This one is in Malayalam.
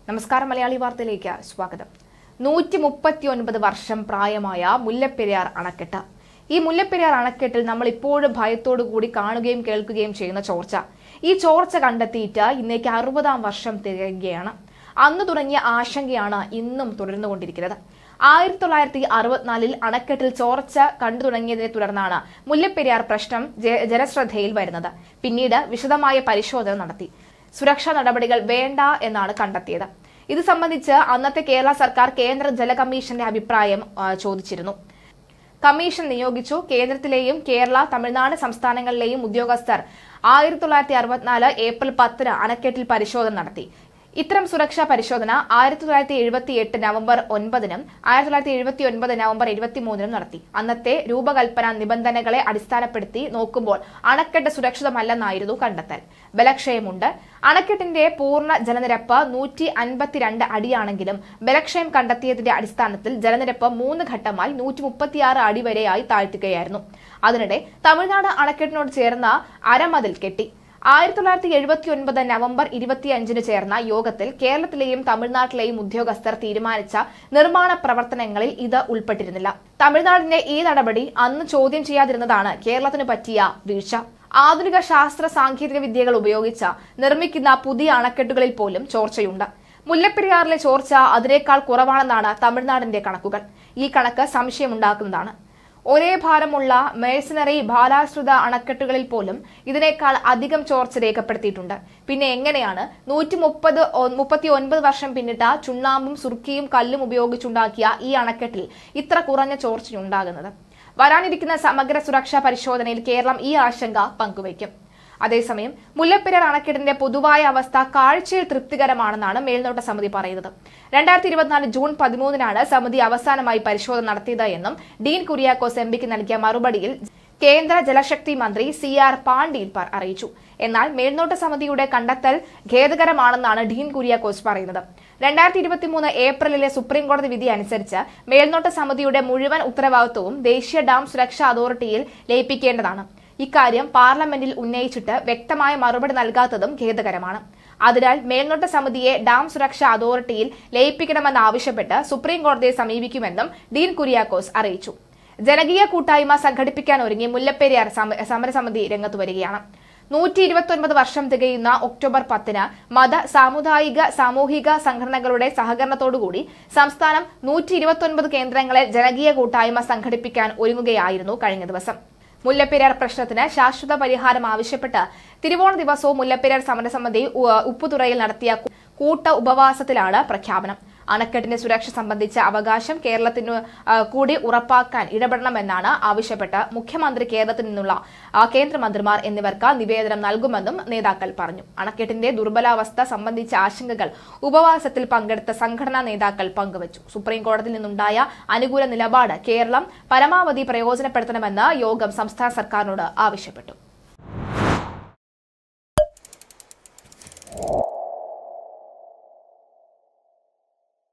നമസ്കാരം മലയാളി വാർത്തയിലേക്ക് സ്വാഗതം. 139 വർഷം പ്രായമായ മുല്ലപ്പെരിയാർ അണക്കെട്ട്. ഈ മുല്ലപ്പെരിയാർ അണക്കെട്ടിൽ നമ്മൾ ഇപ്പോഴും ഭയത്തോടു കൂടി കാണുകയും കേൾക്കുകയും ചെയ്യുന്ന ചോർച്ച. ഈ ചോർച്ച കണ്ടെത്തിയിട്ട് ഇന്നേക്ക് 60-ാം വർഷം തികയുകയാണ്. അന്ന് തുടങ്ങിയ ആശങ്കയാണ് ഇന്നും തുടർന്നുകൊണ്ടിരിക്കുന്നത്. 1964-ൽ അണക്കെട്ടിൽ ചോർച്ച കണ്ടു തുടങ്ങിയതിനെ തുടർന്നാണ് മുല്ലപ്പെരിയാർ പ്രശ്നം ജനശ്രദ്ധയിൽ വരുന്നത്. പിന്നീട് വിശദമായ പരിശോധന നടത്തി. സുരക്ഷാ നടപടികൾ വേണ്ട എന്നാണ് കണ്ടെത്തിയത്. ഇത് സംബന്ധിച്ച് അന്നത്തെ കേരള സർക്കാർ കേന്ദ്ര ജല കമ്മീഷന്റെ അഭിപ്രായം ചോദിച്ചിരുന്നു. കമ്മീഷൻ നിയോഗിച്ചു. കേന്ദ്രത്തിലെയും കേരള, തമിഴ്നാട് സംസ്ഥാനങ്ങളിലെയും ഉദ്യോഗസ്ഥർ 1964 ഏപ്രിൽ 10 അണക്കെട്ടിൽ പരിശോധന നടത്തി. ഇത്തരം സുരക്ഷാ പരിശോധന 1978 നവംബർ 9-നും 1979 നവംബർ 23-നും നടത്തി. അന്നത്തെ രൂപകൽപ്പന നിബന്ധനകളെ അടിസ്ഥാനപ്പെടുത്തി നോക്കുമ്പോൾ അണക്കെട്ട് സുരക്ഷിതമല്ലെന്നായിരുന്നു കണ്ടെത്തൽ. ബലക്ഷയമുണ്ട്. അണക്കെട്ടിന്റെ പൂർണ്ണ ജലനിരപ്പ് 152 അടിയാണെങ്കിലും ബലക്ഷയം കണ്ടെത്തിയതിന്റെ അടിസ്ഥാനത്തിൽ ജലനിരപ്പ് 3 ഘട്ടമായി 136 അടി വരെയായി താഴ്ത്തുകയായിരുന്നു. അതിനിടെ തമിഴ്നാട് അണക്കെട്ടിനോട് ചേർന്ന അരമതിൽ കെട്ടി. 1979 നവംബർ 25-ന് ചേർന്ന യോഗത്തിൽ കേരളത്തിലെയും തമിഴ്നാട്ടിലെയും ഉദ്യോഗസ്ഥർ തീരുമാനിച്ച നിർമ്മാണ പ്രവർത്തനങ്ങളിൽ ഇത് ഉൾപ്പെട്ടിരുന്നില്ല. തമിഴ്നാടിന്റെ ഈ നടപടി അന്ന് ചോദ്യം ചെയ്യാതിരുന്നതാണ് കേരളത്തിന് പറ്റിയ വീഴ്ച. ആധുനിക ശാസ്ത്ര സാങ്കേതിക വിദ്യകൾ ഉപയോഗിച്ച് നിർമ്മിക്കുന്ന പുതിയ അണക്കെട്ടുകളിൽ പോലും ചോർച്ചയുണ്ട്. മുല്ലപ്പെരിയാറിലെ ചോർച്ച അതിനേക്കാൾ കുറവാണെന്നാണ് തമിഴ്നാടിന്റെ കണക്കുകൾ. ഈ കണക്ക് സംശയമുണ്ടാക്കുന്നതാണ്. ഒരേ ഭാരമുള്ള മേഴ്സണറി ബാലാശ്രിത അണക്കെട്ടുകളിൽ പോലും ഇതിനേക്കാൾ അധികം ചോർച്ച രേഖപ്പെടുത്തിയിട്ടുണ്ട്. പിന്നെ എങ്ങനെയാണ് 139 വർഷം പിന്നിട്ട ചുണ്ണാമ്പും സുർക്കിയും കല്ലും ഉപയോഗിച്ചുണ്ടാക്കിയ ഈ അണക്കെട്ടിൽ ഇത്ര കുറഞ്ഞ ചോർച്ചയുണ്ടാകുന്നത്? വരാനിരിക്കുന്ന സമഗ്ര സുരക്ഷാ പരിശോധനയിൽ കേരളം ഈ ആശങ്ക പങ്കുവയ്ക്കും. അതേസമയം മുല്ലപ്പെരിയാർ അണക്കെട്ടിന്റെ പൊതുവായ അവസ്ഥ കാഴ്ചയിൽ തൃപ്തികരമാണെന്നാണ് മേൽനോട്ട സമിതി പറയുന്നത്. 2024 ജൂൺ 13-നാണ് സമിതി അവസാനമായി പരിശോധന നടത്തിയത് എന്നും ഡീൻ കുര്യാക്കോസ് എംപിക്ക് നൽകിയ മറുപടിയിൽ കേന്ദ്ര ജലശക്തി മന്ത്രി CR പാണ്ടീൽ അറിയിച്ചു. എന്നാൽ മേൽനോട്ട സമിതിയുടെ കണ്ടെത്തൽ ഖേദകരമാണെന്നാണ് ഡീൻ കുര്യാക്കോസ് പറയുന്നത്. 2023 ഏപ്രിലിലെ സുപ്രീംകോടതി വിധി അനുസരിച്ച് മേൽനോട്ട സമിതിയുടെ മുഴുവൻ ഉത്തരവാദിത്വവും ദേശീയ ഡാം സുരക്ഷാ അതോറിറ്റിയിൽ ലയിപ്പിക്കേണ്ടതാണ്. ഇക്കാര്യം പാർലമെന്റിൽ ഉന്നയിച്ചിട്ട് വ്യക്തമായ മറുപടി നൽകാത്തതും ഖേദകരമാണ്. അതിനാൽ മേൽനോട്ട സമിതിയെ ഡാം സുരക്ഷാ അതോറിറ്റിയിൽ ലയിപ്പിക്കണമെന്നാവശ്യപ്പെട്ട് സുപ്രീം കോടതിയെ സമീപിക്കുമെന്നും ഡീൻ കുര്യാക്കോസ് അറിയിച്ചു. ജനകീയ കൂട്ടായ്മ സംഘടിപ്പിക്കാൻ ഒരുങ്ങി മുല്ലപ്പെരിയാർ സമരസമിതി രംഗത്തു വരികയാണ്. 129 വർഷം തികയുന്ന ഒക്ടോബർ 10-ന് മത, സാമുദായിക, സാമൂഹിക സംഘടനകളുടെ സഹകരണത്തോടുകൂടി സംസ്ഥാനം 129 കേന്ദ്രങ്ങളിൽ ജനകീയ കൂട്ടായ്മ സംഘടിപ്പിക്കാൻ ഒരുങ്ങുകയായിരുന്നു കഴിഞ്ഞ ദിവസം. മുല്ലപ്പെരിയാർ പ്രശ്നത്തിന് ശാശ്വത പരിഹാരം ആവശ്യപ്പെട്ട് തിരുവോണ ദിവസവും മുല്ലപ്പെരിയാർ സമരസമിതി ഉപ്പുതുറയിൽ നടത്തിയ കൂട്ട ഉപവാസത്തിലാണ് പ്രഖ്യാപനം. അണക്കെട്ടിന്റെ സുരക്ഷ സംബന്ധിച്ച അവകാശം കേരളത്തിനു കൂടി ഉറപ്പാക്കാൻ ഇടപെടണമെന്നാണ് ആവശ്യപ്പെട്ട് മുഖ്യമന്ത്രി, കേരളത്തിൽ നിന്നുള്ള കേന്ദ്രമന്ത്രിമാർ എന്നിവർക്ക് നിവേദനം നൽകുമെന്നും നേതാക്കൾ പറഞ്ഞു. അണക്കെട്ടിന്റെ ദുർബലാവസ്ഥ സംബന്ധിച്ച ആശങ്കകൾ ഉപവാസത്തിൽ പങ്കെടുത്ത സംഘടനാ നേതാക്കൾ പങ്കുവച്ചു. സുപ്രീം കോടതിയിൽ നിന്നുണ്ടായ അനുകൂല നിലപാട് കേരളം പരമാവധി പ്രയോജനപ്പെടുത്തണമെന്ന് യോഗം സംസ്ഥാന സർക്കാരിനോട് ആവശ്യപ്പെട്ടു.